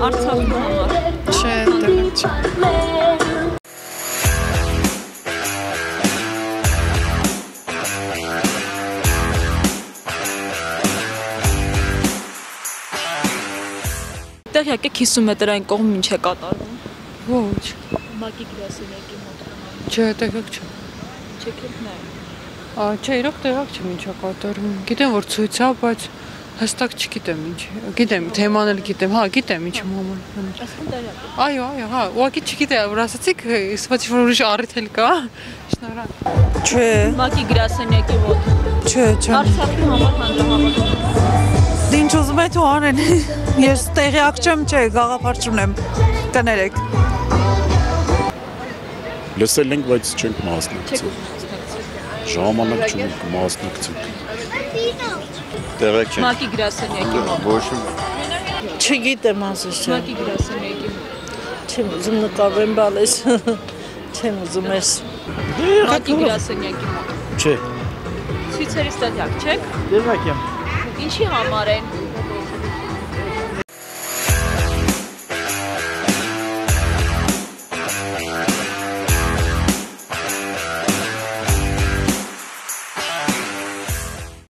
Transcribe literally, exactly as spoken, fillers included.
Արցախի համար։ Չէ, տեղակ չէ։ Տեղյակ եք հիսուն մետրային կողմ ինչ է կատարվում։ Ոչ։ ՄԱԿ-ի գրասենյակի մոտ։ Չէ, տեղակ չէ։ Չեք եք նայ։ Ա, չէ, իրոք տեղակ չեմ ինչա կատարվում։ Գիտեմ, որ ցույց է, բայց հստակ չգիտեմ ինչ։ Գիտեմ, թեման էլ գիտեմ, հա, գիտեմ ինչ համար։ Այսքան տեղյակ եք։ Այո, այո, հա, ուղղակի չգիտեմ, որ ասացիք, իսկապես որ ուրիշ առիթ էլ կա։ Շնորհակալ։ Չէ, ՄԱԿ-ի գրասենյակի մոտ։ չէ, չէ։ Արցախի համար հանրահավաք։ Ինչ ուզում եք ու անեն։ Ես տեղյակ չեմ, չէ, գաղափար չունեմ։ Կներեք։ Լսել ենք, բայց չենք մասնակցել։ Ժամանակ չունենք մասնակցել։ Տեղակ չենք։ ՄԱԿ-ի գրասենյակի մոտ։ Ոչ։ Չգիտեմ ասես չէ։ ՄԱԿ-ի գրասենյակի մոտ։ Չեմ ուզում նկարվեմ բալես։ Չեմ ուզում ես։ ՄԱԿ-ի գրասենյակի մոտ։ Չէ։ Ցույցերից տեղյակ չեք։ Տեղակ եմ։ Ինչի համար են։